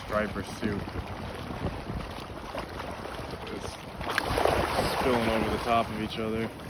striper soup. It's spilling over the top of each other.